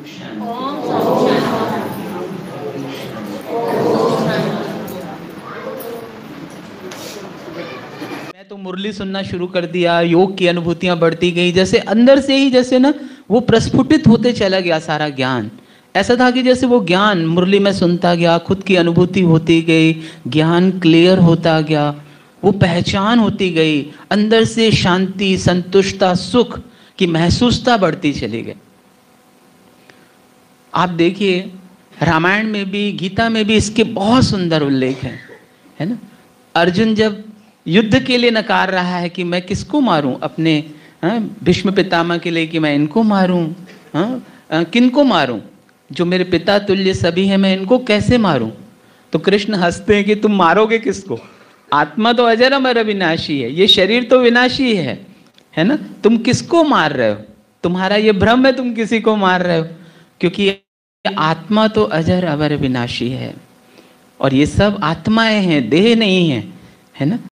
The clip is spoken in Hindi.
मैं तो मुरली सुनना शुरू कर दिया, योग की अनुभूतियां बढ़ती गई, जैसे अंदर से ही जैसे ना वो प्रस्फुटित होते चला गया सारा ज्ञान। ऐसा था कि जैसे वो ज्ञान मुरली में सुनता गया, खुद की अनुभूति होती गई, ज्ञान क्लियर होता गया, वो पहचान होती गई, अंदर से शांति, संतुष्टता, सुख की महसूसता बढ़ती चली गई। आप देखिए रामायण में भी, गीता में भी इसके बहुत सुंदर उल्लेख है ना। अर्जुन जब युद्ध के लिए नकार रहा है कि मैं किसको मारूं, अपने भीष्म पितामह के लिए कि मैं इनको मारूं, किनको मारूं, जो मेरे पिता तुल्य सभी हैं, मैं इनको कैसे मारूं। तो कृष्ण हंसते हैं कि तुम मारोगे किसको, आत्मा तो अजर अमर अविनाशी है, ये शरीर तो विनाशी है ना, तुम किसको मार रहे हो, तुम्हारा ये भ्रम है, तुम किसी को मार रहे हो, क्योंकि आत्मा तो अजर अमर विनाशी है और ये सब आत्माएं हैं, देह नहीं है, है ना।